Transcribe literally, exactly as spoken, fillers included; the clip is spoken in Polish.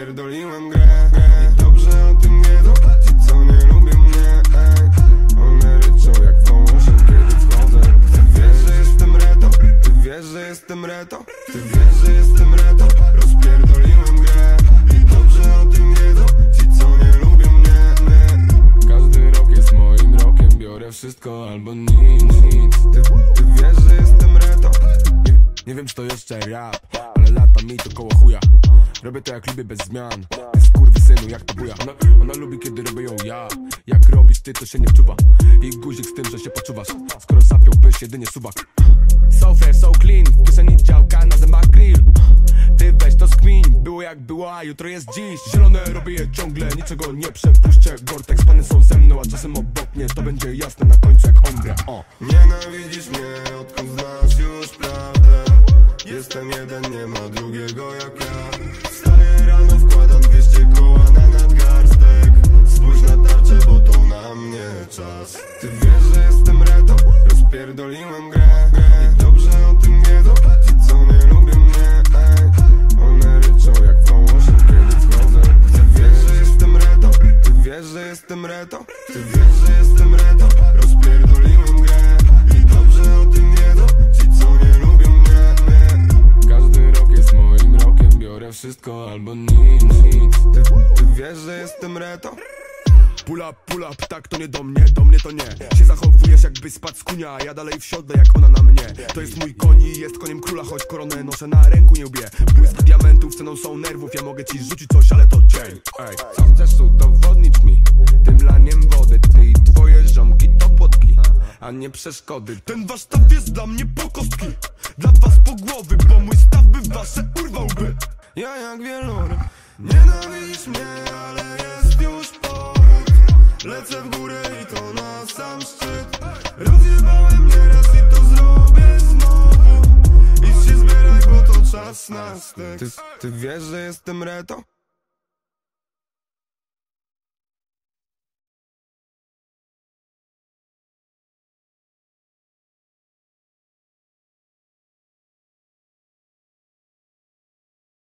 rozpierdoliłem grę. I dobrze o tym wiedzą ci, co nie lubią mnie. Ej. One ryczą jak wołosiem, kiedy wchodzę. Ty wiesz, że jestem reto, ty wiesz, że jestem reto, ty wiesz, że jestem reto, rozpierdoliłem grę. I dobrze o tym wiedzą ci, co nie lubią mnie. Nie. Każdy rok jest moim rokiem, biorę wszystko albo nic, nic. Ty, ty wiesz, że jestem reto. Nie, nie wiem, czy to jeszcze rap, ale lata mi to koło chuja. Robię to jak lubię bez zmian. Ty skurwysynu jak to buja. Ona, ona lubi kiedy robię ją ja. Jak robisz ty, to się nie wczuwa. I guzik z tym, że się poczuwasz. Skoro zapiąłbyś jedynie subak. So fresh, so clean, w kieszeni działka, na zębach grill. Ty weź to skmin, było jak było, a jutro jest dziś. Zielone robię je ciągle, niczego nie przepuszczę. Gortek spany są ze mną, a czasem obok mnie. To będzie jasne na końcu jak ombre. O. Nienawidzisz mnie, odkąd znasz już prawdę. Jestem jeden, nie ma drugiego jak ja. Wstaję rano, wkładam dwieście koła na nadgarstek. Spójrz na tarczę, bo to na mnie czas. Ty wiesz, że jestem reto, rozpierdoliłem grę. I dobrze o tym wiedzą ci, co nie lubią mnie. Ej. One ryczą jak wołosiem, kiedy wchodzę. Ty wiesz, że jestem reto, ty wiesz, że jestem reto, ty wiesz, że jestem reto, rozpierdoliłem grę. I dobrze o tym wiedzą ci, co nie lubią mnie. Nie. Każdy rok jest moim rokiem, biorę wszystko albo nic, nic. Ty, ty wiesz, że jestem reto. Pull up, pull up, tak to nie do mnie, do mnie to nie. Się zachowujesz jakby spadł z kunia, a ja dalej w siodle jak ona na mnie. To jest mój koń i jest koniem króla, choć koronę noszę na ręku nie łbie. Błysk diamentów ceną są nerwów, ja mogę ci rzucić coś, ale to cień. Ej, co chcesz udowodnić mi? Tym laniem wody, ty i twoje ziomki to płotki, a nie przeszkody. Ten wasz staw jest dla mnie po kostki, dla was po głowy, bo mój staw by wasze urwałby. Ja jak wieloryb, nienawidzisz mnie, ale jest już powód. Lecę w górę i to na sam szczyt. Rozjebałem nieraz i to zrobię znowu. Idź się zbieraj, bo to czas na styk. Ty, ty wiesz, że jestem reto?